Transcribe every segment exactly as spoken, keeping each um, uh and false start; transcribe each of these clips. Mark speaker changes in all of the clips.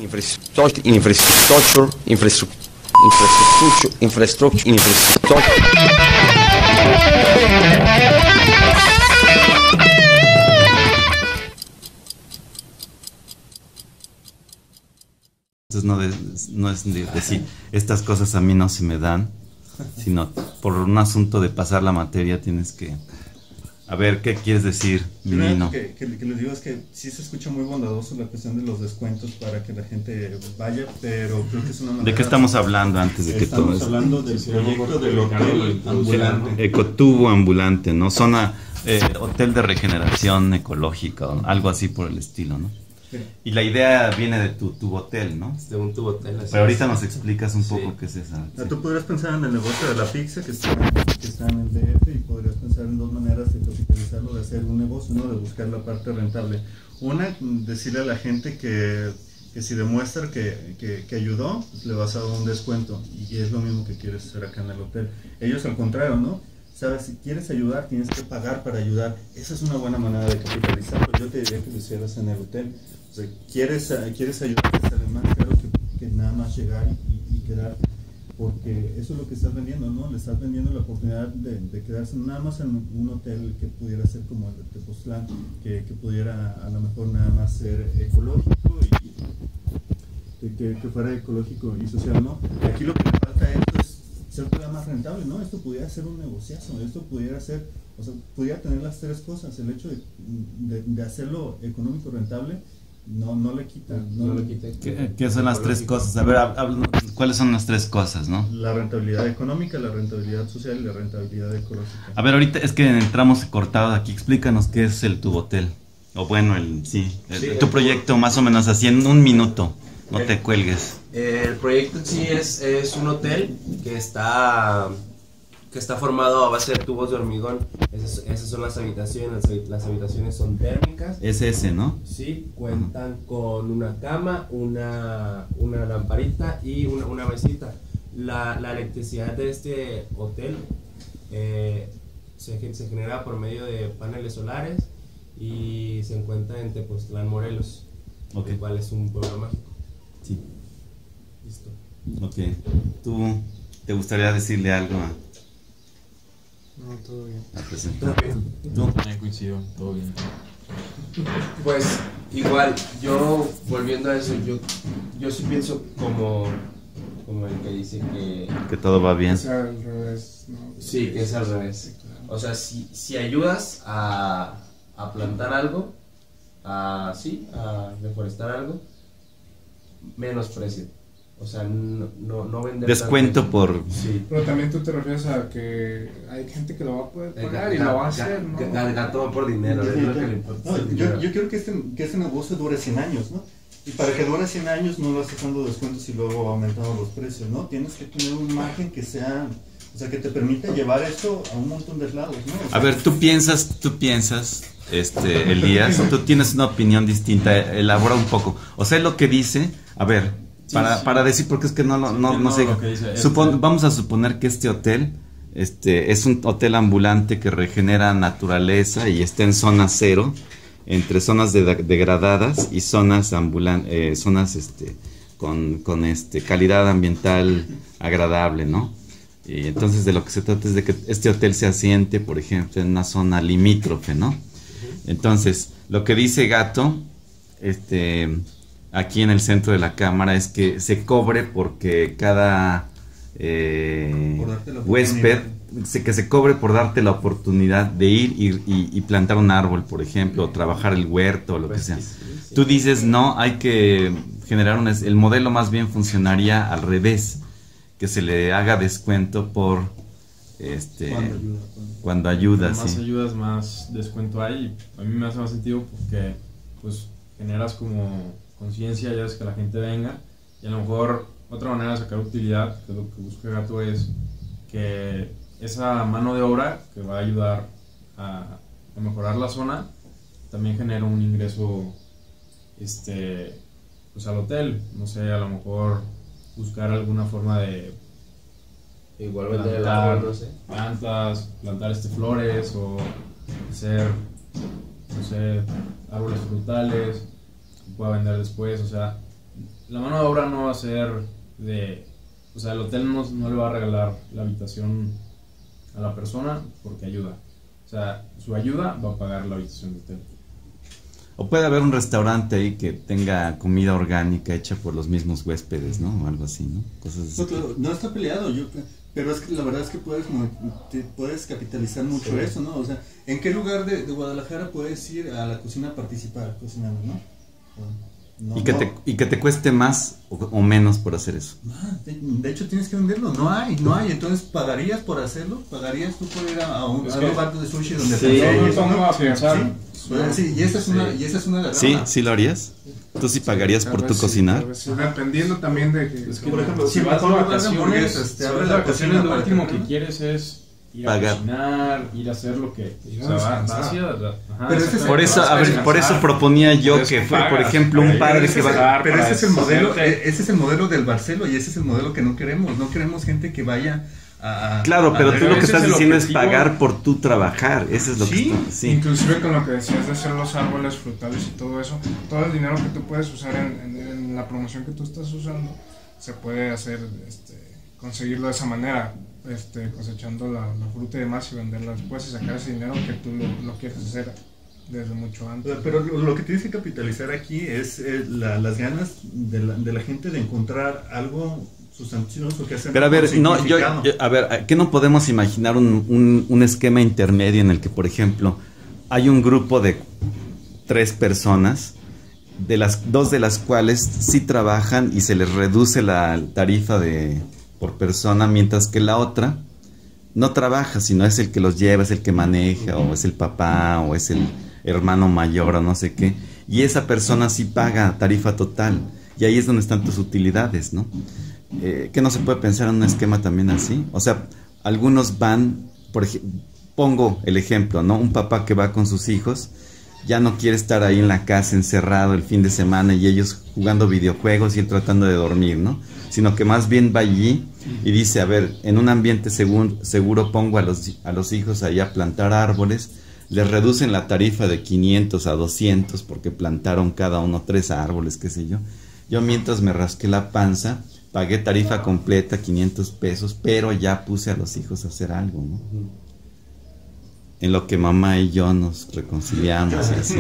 Speaker 1: infrastructure, infrastructure, infrastructure, infrastructure, infrastructure, infrastructure.
Speaker 2: Entonces no, de, no es de decir, estas cosas a mí no se me dan, sino por un asunto de pasar la materia tienes que... A ver, ¿qué quieres decir, Minino?
Speaker 3: Que, que, que les digo es que sí se escucha muy bondadoso la cuestión de los descuentos para que la gente vaya, pero creo que es una manera...
Speaker 2: ¿De qué estamos hablando antes de que todo
Speaker 3: Estamos hablando del proyecto del hotel ambulante.
Speaker 2: Ecotubo ambulante, ¿no? Zona, eh, hotel de regeneración ecológica, o algo así por el estilo, ¿no?
Speaker 3: Sí.
Speaker 2: Y la idea viene de tu tubotel, ¿no?
Speaker 4: De un tubotel.
Speaker 2: Pero ahorita nos explicas un poco
Speaker 4: sí.
Speaker 2: qué es esa.
Speaker 3: O sea, tú podrías pensar en el negocio de la pizza que está, que está en el D F y podrías pensar en dos maneras de capitalizarlo, de hacer un negocio, ¿no? De buscar la parte rentable. Una, decirle a la gente que, que si demuestra que, que, que ayudó, pues le vas a dar un descuento. Y es lo mismo que quieres hacer acá en el hotel. Ellos al contrario, ¿no? Sabes, si quieres ayudar, tienes que pagar para ayudar. Esa es una buena manera de capitalizarlo. Yo te diría que lo hicieras en el hotel. O sea, quieres, quieres ayudar, te sale más caro que, que nada más llegar y, y quedar, porque eso es lo que estás vendiendo, ¿no? Le estás vendiendo la oportunidad de, de quedarse nada más en un hotel que pudiera ser como el de Tepoztlán, que, que pudiera a lo mejor nada más ser ecológico y que, que fuera ecológico y social, ¿no? Aquí lo que le falta a esto es ser todavía más rentable, ¿no? Esto pudiera ser un negociazo, esto pudiera ser, o sea, pudiera tener las tres cosas, el hecho de, de, de hacerlo económico rentable. No, no le quita. No,
Speaker 4: no le quita.
Speaker 2: ¿Qué, ¿Qué son las tres cosas? A ver, habla, ¿cuáles son las tres cosas, no?
Speaker 3: La rentabilidad económica, la rentabilidad social y la rentabilidad ecológica.
Speaker 2: A ver, ahorita es que entramos cortados aquí. Explícanos qué es el tubotel. O bueno, el sí, el,
Speaker 4: sí
Speaker 2: tu
Speaker 4: el,
Speaker 2: proyecto más o menos así en un minuto. No el, te cuelgues.
Speaker 4: El proyecto en sí es, es un hotel que está... que está formado a base de tubos de hormigón. Esas, esas son las habitaciones. Las, las habitaciones son térmicas.
Speaker 2: Es ese, ¿no?
Speaker 4: Sí, cuentan uh-huh. con una cama, una, una lamparita y una, una mesita. La, la electricidad de este hotel eh, se, se genera por medio de paneles solares y se encuentra en Tepoztlán, Morelos, okay. El cual es un pueblo mágico.
Speaker 2: Sí.
Speaker 4: Listo.
Speaker 2: Ok. ¿Tú te gustaría decirle algo a...
Speaker 5: No, todo bien.
Speaker 4: ¿Todo bien?
Speaker 5: No, también coincido, todo bien.
Speaker 4: Pues igual, yo volviendo a eso, yo, yo sí pienso como, como el que dice que...
Speaker 2: Que todo va bien.
Speaker 5: Es al revés, ¿no?
Speaker 4: Sí, que es al revés. Sí, claro. O sea, si, si ayudas a, a plantar algo, a, sí, a deforestar algo, menos precio. O sea, no, no, no vender
Speaker 2: descuento
Speaker 4: tanto.
Speaker 2: por...
Speaker 4: Sí.
Speaker 5: Pero también tú te refieres a que hay gente que lo va a poder pagar y lo va a hacer, ¿no?
Speaker 4: El gato va por dinero,
Speaker 3: sí,
Speaker 4: es lo que le importa.
Speaker 3: No, yo, yo quiero que este, que este negocio dure cien años, ¿no? Y para que dure cien años no lo estás dando descuentos y luego aumentando los precios, ¿no? Tienes que tener un margen que sea... O sea, que te permita llevar esto a un montón de lados, ¿no? O sea,
Speaker 2: a ver, tú piensas, tú piensas, este, Elías, tú tienes una opinión distinta, elabora un poco. O sea, lo que dice, a ver... Sí, para, sí. para decir, porque es que no, no, sí, no, no, no sé. Supon, este. Vamos a suponer que este hotel este, es un hotel ambulante que regenera naturaleza y está en zona cero, entre zonas de, degradadas y zonas ambulan, eh, zonas este, con, con este, calidad ambiental agradable, ¿no? Y entonces de lo que se trata es de que este hotel se asiente, por ejemplo, en una zona limítrofe, ¿no? Entonces, lo que dice Gato, este... aquí en el centro de la cámara es que se cobre porque cada eh, huésped se, que se cobre por darte la oportunidad de ir y, y, y plantar un árbol, por ejemplo, o trabajar el huerto o lo que sea. Tú dices no, hay que generar un, el modelo más bien funcionaría al revés, que se le haga descuento por este
Speaker 3: cuando ayuda, cuando,
Speaker 2: cuando ayuda
Speaker 5: más
Speaker 2: sí.
Speaker 5: ayudas, más descuento hay. A mí me hace más sentido porque pues generas como conciencia, ya es que la gente venga, y a lo mejor otra manera de sacar utilidad, que es lo que busca Gato, es que esa mano de obra que va a ayudar a, a mejorar la zona también genera un ingreso este pues al hotel, no sé, a lo mejor buscar alguna forma de
Speaker 4: igual vender el árbol, no sé,
Speaker 5: plantas, plantar este flores o hacer, no sé, árboles frutales pueda vender después, o sea, la mano de obra no va a ser de, o sea, el hotel no, no le va a regalar la habitación a la persona porque ayuda. O sea, su ayuda va a pagar la habitación del hotel.
Speaker 2: O puede haber un restaurante ahí que tenga comida orgánica hecha por los mismos huéspedes, ¿no? O algo así, ¿no? Cosas así.
Speaker 3: No, claro, no está peleado, yo, pero es que la verdad es que puedes, te puedes capitalizar mucho sí. eso, ¿no? O sea, ¿en qué lugar de, de Guadalajara puedes ir a la cocina a participar cocinando, no? No,
Speaker 2: y, que
Speaker 3: no.
Speaker 2: te, y que te cueste más o, o menos por hacer eso.
Speaker 3: De, de hecho tienes que venderlo, no hay, no hay, entonces ¿pagarías por hacerlo? ¿Pagarías tú por ir a, a un, a un lugar de sushi donde
Speaker 5: sí,
Speaker 3: te
Speaker 5: yo me pongo a pensar.
Speaker 3: Sí, bueno, sí, y esa es una, y esa es una de las
Speaker 2: Sí, sí lo harías. ¿Tú sí pagarías sí, por tu sí, cocinar?
Speaker 6: Sí, dependiendo también de que,
Speaker 5: es que
Speaker 3: por ejemplo,
Speaker 5: si
Speaker 3: si
Speaker 5: vas
Speaker 3: vas
Speaker 5: de
Speaker 3: a
Speaker 5: vacaciones,
Speaker 3: te abre la
Speaker 5: vacaciones
Speaker 3: cocina
Speaker 5: lo último
Speaker 3: que
Speaker 5: que quieres es ir
Speaker 2: pagar.
Speaker 5: a cocinar, ir a hacer lo que,
Speaker 6: ir
Speaker 5: o sea,
Speaker 6: a
Speaker 5: va, hacia, ajá,
Speaker 3: pero ese es,
Speaker 2: por eso, a ver, por eso proponía yo que fue, por ejemplo, un padre que va.
Speaker 3: Pero ese es el modelo, ese es el modelo del Barcelo y ese es el modelo que no queremos. No queremos gente que vaya a,
Speaker 2: claro, pero
Speaker 3: a
Speaker 2: tú lo que estás
Speaker 5: es
Speaker 2: diciendo
Speaker 5: objetivo.
Speaker 2: Es pagar por tu trabajar. Eso es lo
Speaker 3: ¿Sí?
Speaker 2: que está, sí.
Speaker 6: Inclusive con lo que decías de hacer los árboles frutales y todo eso, todo el dinero que tú puedes usar en, en, en la promoción que tú estás usando, se puede hacer, este, conseguirlo de esa manera, este, cosechando la, la fruta y demás y venderla después y sacar ese dinero que tú lo, lo quieres hacer desde mucho antes.
Speaker 3: Pero lo que tienes que capitalizar aquí es eh, la, las ganas de la, de la gente de encontrar algo sustancioso que hacer.
Speaker 2: Pero a ver, no, yo, yo, a ver, ¿qué no podemos imaginar un, un, un esquema intermedio en el que, por ejemplo, hay un grupo de tres personas, de las dos de las cuales sí trabajan y se les reduce la tarifa de por persona, mientras que la otra no trabaja, sino es el que los lleva, es el que maneja, o es el papá, o es el hermano mayor, o no sé qué, y esa persona sí paga tarifa total, y ahí es donde están tus utilidades, ¿no? Eh, ¿que no se puede pensar en un esquema también así? O sea, algunos van, por ejemplo, pongo el ejemplo, ¿no? Un papá que va con sus hijos, ya no quiere estar ahí en la casa encerrado el fin de semana y ellos jugando videojuegos y él tratando de dormir, ¿no? Sino que más bien va allí y dice, a ver, en un ambiente seguro, seguro pongo a los, a los hijos allá a plantar árboles, les reducen la tarifa de quinientos a doscientos porque plantaron cada uno tres árboles, qué sé yo. Yo mientras me rasqué la panza, pagué tarifa completa, quinientos pesos, pero ya puse a los hijos a hacer algo, ¿no? En lo que mamá y yo nos reconciliamos y así.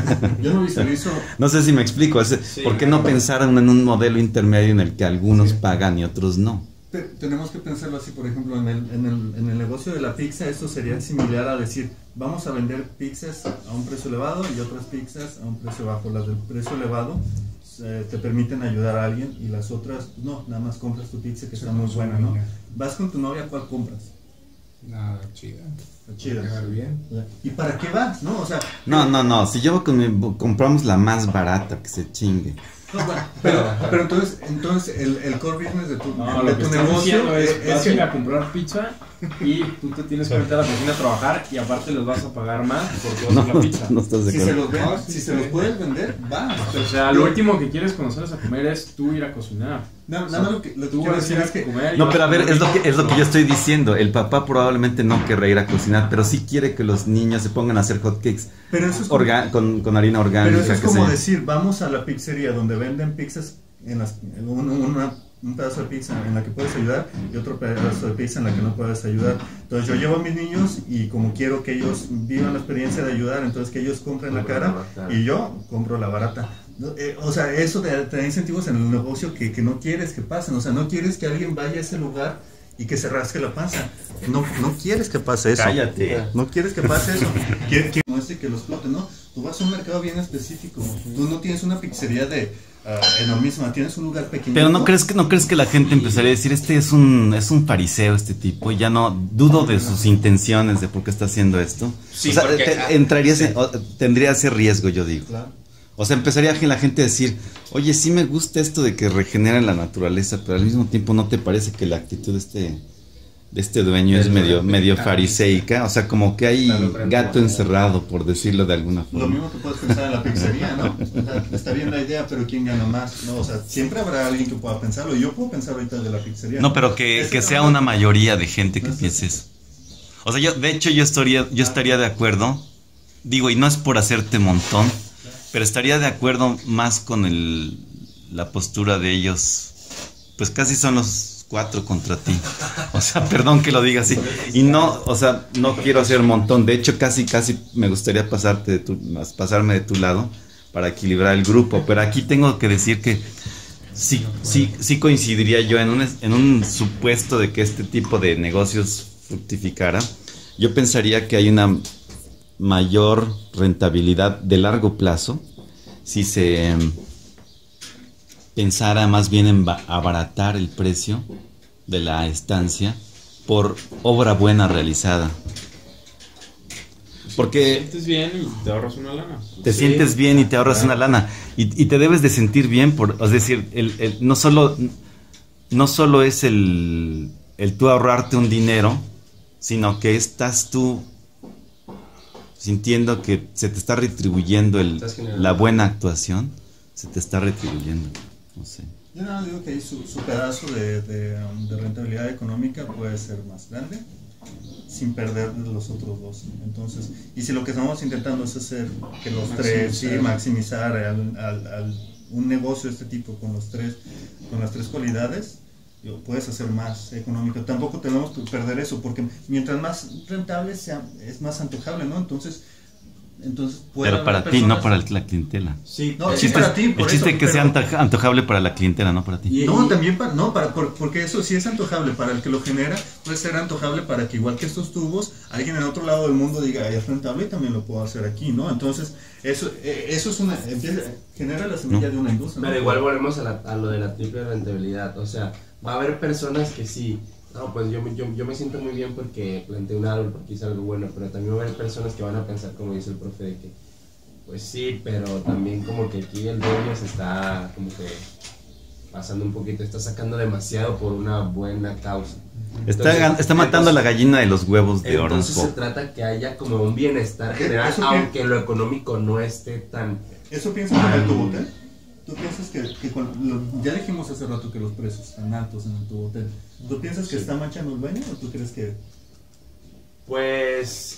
Speaker 3: Yo no visualizo.
Speaker 2: No sé si me explico. Es, sí, ¿por qué no pensar en un modelo intermedio en el que algunos sí. pagan y otros no?
Speaker 3: Pero tenemos que pensarlo así, por ejemplo, en el, en, el, en el negocio de la pizza, esto sería similar a decir, vamos a vender pizzas a un precio elevado y otras pizzas a un precio bajo. Las del precio elevado eh, te permiten ayudar a alguien y las otras, no, nada más compras tu pizza que sí, está muy buena, ¿no? Vas con tu novia, ¿cuál compras?
Speaker 6: Nada, chida.
Speaker 3: Chida.
Speaker 6: Bien.
Speaker 3: ¿Y para qué vas? ¿No? O sea,
Speaker 2: no, no, no. Si yo con mi, compramos la más barata, que se chingue.
Speaker 3: No, bueno, pero, pero entonces, entonces el, el core business de tu,
Speaker 5: no,
Speaker 3: de tu negocio
Speaker 5: es,
Speaker 3: es,
Speaker 5: vas
Speaker 3: es
Speaker 5: a ir a comprar pizza y tú te tienes que meter a la cocina a trabajar y aparte les vas a pagar más porque vas
Speaker 2: no,
Speaker 5: a la pizza.
Speaker 2: No estás de
Speaker 3: si
Speaker 2: acuerdo.
Speaker 3: se los ven, no, si sí, se los puedes vender, vas.
Speaker 5: O sea, lo último que quieres conocer a comer es tú ir a cocinar.
Speaker 3: No,
Speaker 5: o sea,
Speaker 3: nada más lo que, lo que
Speaker 5: tú
Speaker 3: quiero
Speaker 5: vas a ir
Speaker 3: decir
Speaker 5: a
Speaker 3: es que
Speaker 5: comer.
Speaker 2: No, pero a ver, es lo que es lo que yo estoy diciendo. El papá probablemente no querrá ir a cocinar, pero sí quiere que los niños se pongan a hacer hotcakes.
Speaker 3: Pero eso es
Speaker 2: como, Orga, con, con harina orgánica.
Speaker 3: Pero eso es como sea. decir, vamos a la pizzería donde venden pizzas en las, en una, una, un pedazo de pizza en la que puedes ayudar y otro pedazo de pizza en la que no puedes ayudar. Entonces yo llevo a mis niños y como quiero que ellos vivan la experiencia de ayudar, entonces que ellos compren la cara y yo compro la barata. Eh, o sea, eso te, te da incentivos en el negocio que, que no quieres que pasen. O sea, no quieres que alguien vaya a ese lugar y que se rasque la panza. No, no quieres que pase eso.
Speaker 2: Cállate.
Speaker 3: No quieres que pase eso. Que, que muestre que los explote, ¿no? Tú vas a un mercado bien específico. Tú no tienes una pizzería de uh, enormísima, tienes un lugar pequeño.
Speaker 2: Pero no crees que no crees que la gente empezaría a decir, este es un es un fariseo este tipo, y ya no dudo de sus intenciones de por qué está haciendo esto.
Speaker 1: Sí,
Speaker 2: o sea,
Speaker 1: porque,
Speaker 2: te,
Speaker 1: ah,
Speaker 2: entraría
Speaker 1: sí.
Speaker 2: ese, o, tendría ese riesgo, yo digo.
Speaker 3: Claro.
Speaker 2: O sea, empezaría la gente a decir, oye, sí me gusta esto de que regenera la naturaleza, pero al mismo tiempo ¿no te parece que la actitud de este, de este dueño es medio, medio fariseica? O sea, como que hay gato encerrado, por decirlo de alguna forma.
Speaker 3: Lo mismo que puedes pensar en la pizzería, ¿no? O sea, está bien la idea, pero ¿quién gana más? No, o sea, siempre habrá alguien que pueda pensarlo. Yo puedo pensar ahorita de la pizzería.
Speaker 2: No, pero que, que sea una mayoría de gente que piense eso. O sea, yo, de hecho, yo estaría, yo estaría de acuerdo, digo, y no es por hacerte montón, pero estaría de acuerdo más con el, la postura de ellos, pues casi son los cuatro contra ti. O sea, perdón que lo diga así. Y no, o sea, no quiero hacer un montón. De hecho, casi, casi me gustaría pasarte de tu, pasarme de tu lado para equilibrar el grupo. Pero aquí tengo que decir que sí, sí, sí coincidiría yo en un, en un supuesto de que este tipo de negocios fructificara. Yo pensaría que hay una mayor rentabilidad de largo plazo si se eh, pensara más bien en abaratar el precio de la estancia por obra buena realizada. Porque
Speaker 5: te sientes bien y te ahorras una lana.
Speaker 2: Te
Speaker 4: Sí.
Speaker 2: sientes bien y te ahorras
Speaker 5: Claro.
Speaker 2: una lana. Y, y te debes de sentir bien, por, es decir, el, el, no solo no solo es el, el tú ahorrarte un dinero, sino que estás tú sintiendo que se te está retribuyendo el,
Speaker 4: Estás generando.
Speaker 2: la buena actuación, se te está retribuyendo. No sé.
Speaker 3: Yo nada más digo que ahí su, su pedazo de, de, um, de rentabilidad económica puede ser más grande sin perder de los otros dos. Entonces, y si lo que estamos intentando es hacer que los tres, sí, maximizar al, al, al, un negocio de este tipo con los tres, con las tres cualidades, digo, puedes hacer más económico. Tampoco tenemos que perder eso, porque mientras más rentable sea, es más antojable, ¿no? Entonces, entonces puede
Speaker 2: Pero para
Speaker 3: haber
Speaker 2: ti, no
Speaker 3: personas-
Speaker 2: para la clientela.
Speaker 4: Sí,
Speaker 3: No,
Speaker 2: El
Speaker 3: sí,
Speaker 2: chiste,
Speaker 3: para ti,
Speaker 2: es,
Speaker 3: por
Speaker 2: el chiste
Speaker 3: eso,
Speaker 2: es que sea
Speaker 3: pero-
Speaker 2: antoja- antojable para la clientela, no para ti.
Speaker 4: Y-
Speaker 3: No, también para, no, para, por- porque eso sí es antojable para el que lo genera, puede ser antojable para que igual que estos tubos, alguien en otro lado del mundo diga, "Ay, es rentable y también lo puedo hacer aquí", ¿no? Entonces, eso eh, eso es una, empieza, genera la semilla
Speaker 2: No.
Speaker 3: de una industria.
Speaker 4: Pero
Speaker 3: ¿no?
Speaker 4: igual volvemos a, la- a lo de la triple rentabilidad. O sea, va a haber personas que sí, no, pues yo, me- yo, yo me siento muy bien porque planté un árbol, porque hice algo bueno, pero también va a haber personas que van a pensar, como dice el profe, de que, pues sí, pero también como que aquí el dueño se está como que pasando un poquito, está sacando demasiado por una buena causa.
Speaker 2: Está,
Speaker 4: Entonces,
Speaker 2: está matando
Speaker 4: entonces-
Speaker 2: la gallina de los huevos de oro. un
Speaker 4: Entonces se
Speaker 2: poco.
Speaker 4: trata que haya como un bienestar
Speaker 3: ¿Qué?
Speaker 4: general,
Speaker 3: ¿Eso qué?
Speaker 4: aunque lo económico no esté tan...
Speaker 3: ¿Eso piensas con el tubotel? ¿Tú piensas que, que con lo- ya dijimos hace rato que los precios están altos en el tubotel? ¿Tú piensas que está manchando el dueño o tú crees que...?
Speaker 4: Pues...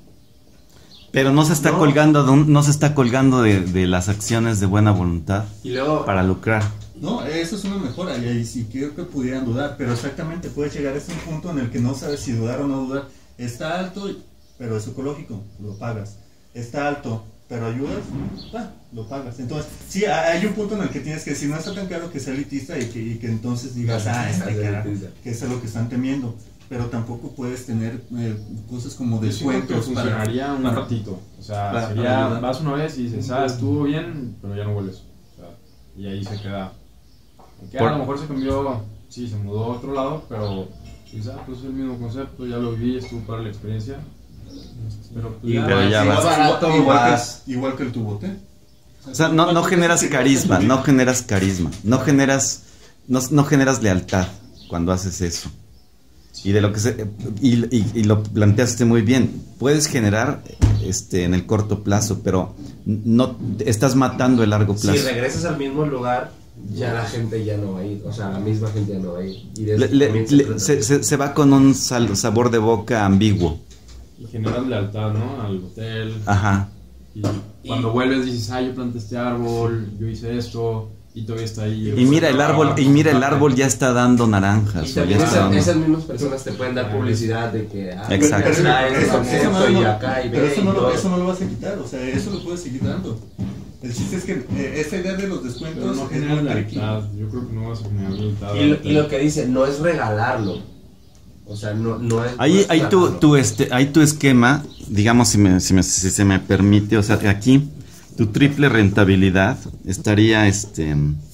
Speaker 2: Pero no se está
Speaker 4: No.
Speaker 2: colgando, de un- no se está colgando de, de las acciones de buena voluntad
Speaker 4: Y luego...
Speaker 2: para lucrar.
Speaker 3: No, eso es una mejora y ahí sí creo que pudieran dudar, pero exactamente puede llegar a este punto en el que no sabes si dudar o no dudar. Está alto, pero es ecológico, lo pagas. Está alto, pero ayudas, ah, lo pagas. Entonces, sí, hay un punto en el que tienes que decir, no está tan caro que sea elitista y que, y que entonces digas, ah, está caro, que es lo que están temiendo. Pero tampoco puedes tener eh, cosas como
Speaker 5: Yo siento que
Speaker 3: descuentos para...
Speaker 5: funcionaría un
Speaker 3: para-
Speaker 5: ratito. O sea,
Speaker 3: para-
Speaker 5: sería,
Speaker 3: para ayudar.
Speaker 5: vas una vez y dices, ah, estuvo bien, pero ya no vuelves. O sea, y ahí se queda. Aunque
Speaker 2: Por-
Speaker 5: a lo mejor se cambió, sí, se mudó a otro lado, pero quizás pues el mismo concepto, ya lo viví, estuvo para la experiencia. Pero, pues,
Speaker 4: Y-
Speaker 2: Pero ya
Speaker 3: igual,
Speaker 2: vas.
Speaker 4: barato,
Speaker 3: igual, igual
Speaker 4: vas.
Speaker 3: que, igual que el tubote.
Speaker 2: O sea, no, no generas carisma, no generas carisma, no generas, no, no generas lealtad cuando haces eso. Y de lo que se, y, y- y lo planteaste muy bien. Puedes generar este en el corto plazo, pero no estás matando el largo
Speaker 4: Si
Speaker 2: plazo.
Speaker 4: regresas al mismo lugar, ya la gente ya no va a ir. O sea, la misma gente ya no va a ir. Y de
Speaker 2: Le-
Speaker 4: eso
Speaker 2: le-
Speaker 4: también se
Speaker 2: le-
Speaker 4: trata.
Speaker 2: se, se- se va con un sal- sabor de boca ambiguo.
Speaker 5: y generas lealtad, ¿no? Al hotel.
Speaker 2: Ajá.
Speaker 5: Y cuando vuelves dices, ah, yo planté este árbol, yo hice esto, y todavía está ahí.
Speaker 2: Y mira el árbol, y mira el árbol ya está dando naranjas.
Speaker 4: Y
Speaker 2: o ya
Speaker 4: también
Speaker 2: está
Speaker 4: esas,
Speaker 2: dando-
Speaker 4: esas mismas personas te pueden dar publicidad de que ah,
Speaker 2: Exacto.
Speaker 3: Pero,
Speaker 4: acá es
Speaker 3: eso,
Speaker 4: concepto
Speaker 3: eso no,
Speaker 4: y
Speaker 3: no-
Speaker 4: acá y
Speaker 3: pero
Speaker 4: ve
Speaker 3: eso
Speaker 4: y
Speaker 3: no, lo,
Speaker 4: todo.
Speaker 3: eso no lo vas a quitar, o sea, eso lo puedes seguir dando. El chiste es que eh, esta idea de los
Speaker 5: Pero
Speaker 3: descuentos
Speaker 5: no
Speaker 3: es
Speaker 5: generas
Speaker 3: muy tricky.
Speaker 5: lealtad. Yo creo que no vas a generar lealtad.
Speaker 4: Y, lo- y lo que dice, no es regalarlo. O sea, no, no es. no
Speaker 2: Ahí,
Speaker 4: es
Speaker 2: ahí tu,
Speaker 4: regalarlo.
Speaker 2: tu, este, ahí tu esquema, digamos, si, me, si, me- si se me permite, o sea, aquí tu triple rentabilidad estaría, este,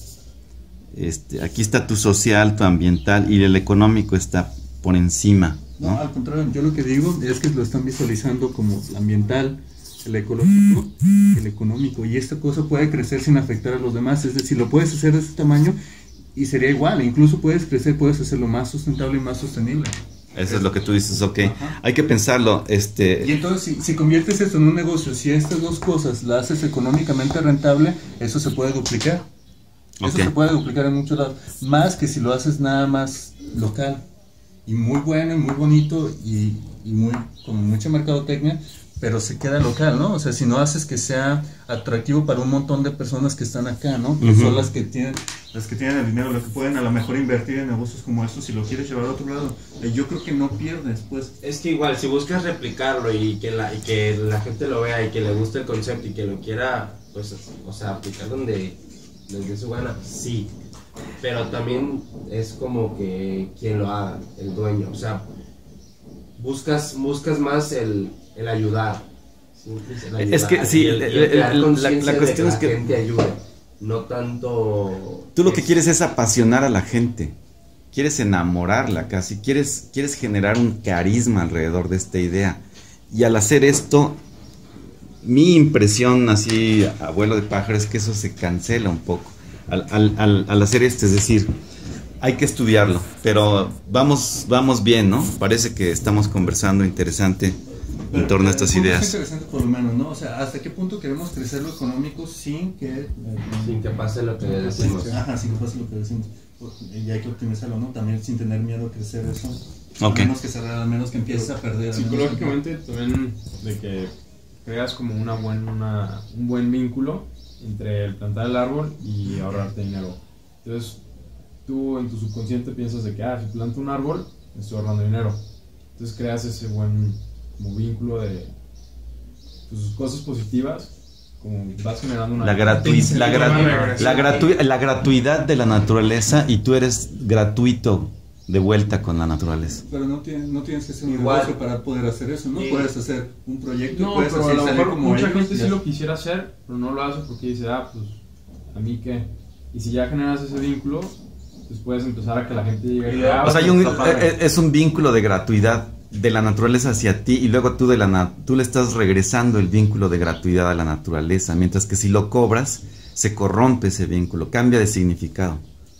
Speaker 2: este, aquí está tu social, tu ambiental y el económico está por encima,
Speaker 3: No,
Speaker 2: ¿no?
Speaker 3: al contrario, yo lo que digo es que lo están visualizando como el ambiental, el ecológico, el económico, y esta cosa puede crecer sin afectar a los demás, es decir, lo puedes hacer de ese tamaño y sería igual, incluso puedes crecer, puedes hacerlo más sustentable y más sostenible.
Speaker 2: Eso es lo que tú dices, ok.
Speaker 3: Ajá.
Speaker 2: Hay que pensarlo,
Speaker 3: Y
Speaker 2: este,
Speaker 3: entonces, si, si conviertes esto en un negocio, si estas dos cosas las haces económicamente rentable, eso se puede duplicar. Eso
Speaker 2: Ok.
Speaker 3: se puede duplicar en muchos lados. Más que si lo haces nada más local. Y muy bueno y muy bonito y, y muy con mucha mercadotecnia, pero se queda local, ¿no? O sea, si no haces que sea atractivo para un montón de personas que están acá, ¿no? Que
Speaker 2: uh-huh.
Speaker 3: son las que tienen las que tienen el dinero, las que pueden a lo mejor invertir en negocios como estos, si lo quieres llevar a otro lado. Yo creo que no pierdes, pues.
Speaker 4: Es que igual, si buscas replicarlo y que la, y que la gente lo vea y que le guste el concepto y que lo quiera, pues, o sea, aplicar donde les dé su gana, sí. Pero también es como que quien lo haga, el dueño, o sea, buscas, buscas más el, el ayudar. ¿Sí? El ayudar.
Speaker 2: Es que sí,
Speaker 4: el,
Speaker 2: el,
Speaker 4: el, el,
Speaker 2: el, la, la cuestión
Speaker 4: que
Speaker 2: es que
Speaker 4: la gente ayude, no tanto.
Speaker 2: Tú lo que quieres es apasionar a la gente, quieres enamorarla casi, quieres, quieres generar un carisma alrededor de esta idea. Y al hacer esto, mi impresión así, abuelo de pájaro, es que eso se cancela un poco al, al, al, al hacer esto, es decir, hay que estudiarlo, pero vamos, vamos bien, ¿no? Parece que estamos conversando interesante en torno a estas ideas.
Speaker 3: Es interesante por lo menos, ¿no? O sea, ¿hasta qué punto queremos crecer lo económico sin que... Eh,
Speaker 4: sin que pase lo que decimos?
Speaker 3: Ajá, sin que pase lo que decimos. Y hay que optimizarlo, ¿no? También sin tener miedo a crecer eso.
Speaker 2: Okay.
Speaker 3: A menos que cerrar, a menos que empieces a perder.
Speaker 5: Psicológicamente también de que creas como una buena, una, un buen vínculo entre el plantar el árbol y ahorrarte dinero. Entonces, tú en tu subconsciente piensas de que, ah, si planto un árbol, me estoy ahorrando dinero. Entonces creas ese buen como vínculo de pues, cosas positivas, como vas generando una...
Speaker 2: La, gratuit la, gra la, gratu la gratuidad de la naturaleza, y tú eres gratuito de vuelta con la naturaleza.
Speaker 3: Pero no tienes, no tienes que ser un
Speaker 4: Igual.
Speaker 3: negocio para poder hacer eso, ¿no?
Speaker 4: Sí.
Speaker 3: Puedes hacer un proyecto,
Speaker 5: No,
Speaker 3: puedes
Speaker 5: pero a
Speaker 3: hacer
Speaker 5: lo
Speaker 3: salir
Speaker 5: mejor
Speaker 3: como
Speaker 5: mucha
Speaker 3: ellos,
Speaker 5: gente
Speaker 3: ya.
Speaker 5: sí lo quisiera hacer, pero no lo hace porque dice, ah, pues, ¿a mí qué? Y si ya generas ese vínculo, pues puedes empezar a que la gente llegue a...
Speaker 2: O sea, hay un, es un vínculo de gratuidad de la naturaleza hacia ti, y luego tú, de la na tú le estás regresando el vínculo de gratuidad a la naturaleza, mientras que si lo cobras, se corrompe ese vínculo, cambia de significado.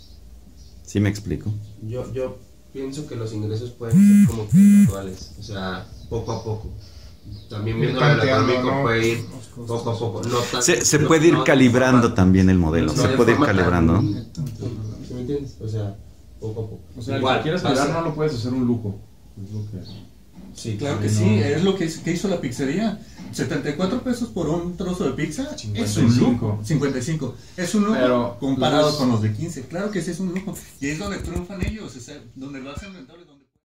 Speaker 2: ¿Sí me explico?
Speaker 4: Yo, yo pienso que los ingresos pueden ser como que graduales, o sea, poco a poco. También viendo lo económico, ¿no? Puede ir poco a poco. No tan,
Speaker 2: Se, se
Speaker 4: no,
Speaker 2: puede ir
Speaker 4: no
Speaker 2: calibrando
Speaker 4: forma,
Speaker 2: también el modelo,
Speaker 4: no
Speaker 2: se puede ir
Speaker 4: forma
Speaker 2: calibrando,
Speaker 4: tan,
Speaker 2: ¿no?
Speaker 4: ¿Sí me entiendes? O sea, poco a poco.
Speaker 5: O sea,
Speaker 4: igual,
Speaker 5: el que quieras
Speaker 4: pasa-
Speaker 5: calibrar no lo puedes hacer un lujo. Es lo que...
Speaker 4: Sí,
Speaker 3: Claro que
Speaker 5: no.
Speaker 3: sí, es lo que hizo, que hizo la pizzería. setenta y cuatro pesos por un trozo de pizza es
Speaker 5: cincuenta y
Speaker 3: un
Speaker 5: cinco.
Speaker 3: lujo. cincuenta y cinco. Es un lujo
Speaker 5: Pero,
Speaker 3: comparado
Speaker 5: pues,
Speaker 3: con los de quince. Claro que sí es un lujo. Y es donde triunfan ellos, o sea, donde lo hacen rentable.